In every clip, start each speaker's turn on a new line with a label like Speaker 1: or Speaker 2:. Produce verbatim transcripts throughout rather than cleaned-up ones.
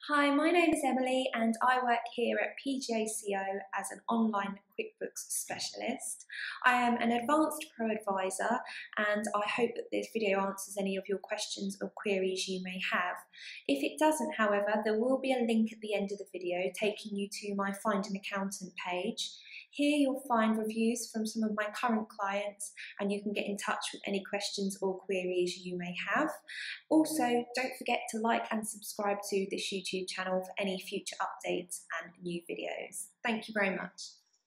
Speaker 1: Hi, my name is Emily and I work here at P G A C O as an online QuickBooks specialist. I am an advanced pro advisor and I hope that this video answers any of your questions or queries you may have. If it doesn't, however, there will be a link at the end of the video taking you to my Find an Accountant page. Here you'll find reviews from some of my current clients and you can get in touch with any questions or queries you may have. Also, don't forget to like and subscribe to this YouTube channel for any future updates and new videos. Thank you very much.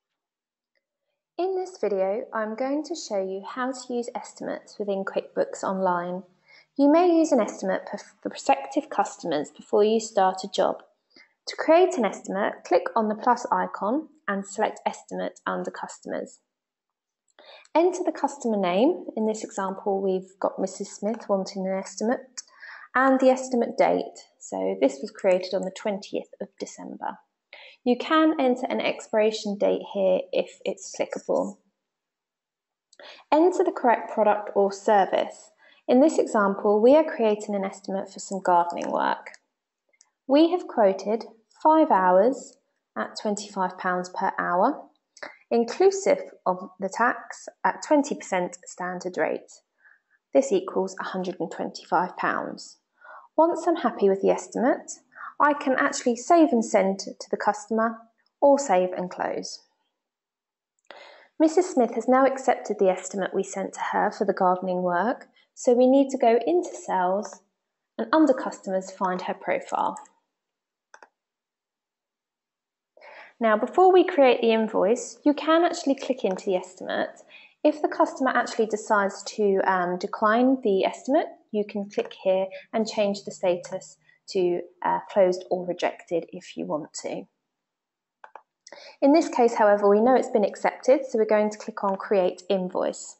Speaker 2: In this video, I'm going to show you how to use estimates within QuickBooks Online. You may use an estimate for prospective customers before you start a job. To create an estimate, click on the plus icon and select Estimate under Customers. Enter the customer name. In this example, we've got Missus Smith wanting an estimate, and the estimate date. So this was created on the twentieth of December. You can enter an expiration date here if it's applicable. Enter the correct product or service. In this example, we are creating an estimate for some gardening work. We have quoted five hours at twenty-five pounds per hour, inclusive of the tax at twenty percent standard rate. This equals one hundred and twenty-five pounds. Once I'm happy with the estimate, I can actually save and send to the customer or save and close. Missus Smith has now accepted the estimate we sent to her for the gardening work, so we need to go into Sales and under Customers find her profile. Now, before we create the invoice, you can actually click into the estimate. If the customer actually decides to um, decline the estimate, you can click here and change the status to uh, closed or rejected if you want to. In this case, however, we know it's been accepted, so we're going to click on Create Invoice.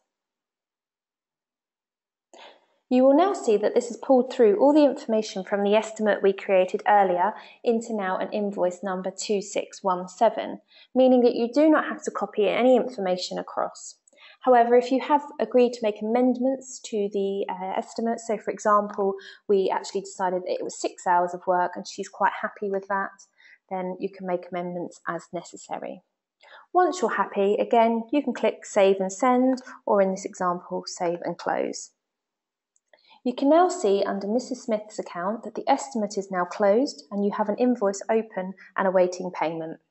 Speaker 2: You will now see that this has pulled through all the information from the estimate we created earlier into now an invoice number two six one seven, meaning that you do not have to copy any information across. However, if you have agreed to make amendments to the uh, estimate, so for example, we actually decided that it was six hours of work and she's quite happy with that, then you can make amendments as necessary. Once you're happy, again, you can click Save and Send, or in this example, Save and Close. You can now see under Missus Smith's account that the estimate is now closed and you have an invoice open and awaiting payment.